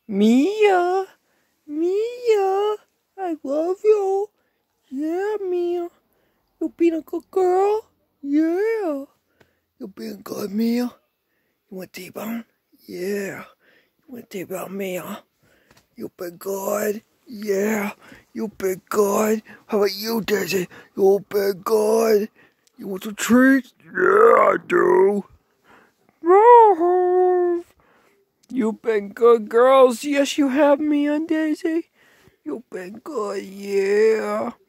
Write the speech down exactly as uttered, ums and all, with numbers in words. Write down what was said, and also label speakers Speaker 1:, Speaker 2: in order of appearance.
Speaker 1: Mia, Mia, I love you. Yeah, Mia. You being a good girl? Yeah. You being good, Mia? You want T-bone? Yeah. You want T-bone, Mia? You been good? Yeah. You been good? How about you, Daisy? You been good? You want some treats? Yeah, I do. Roof. You've been good, girls. Yes, you have, Mia and Daisy. You've been good, yeah.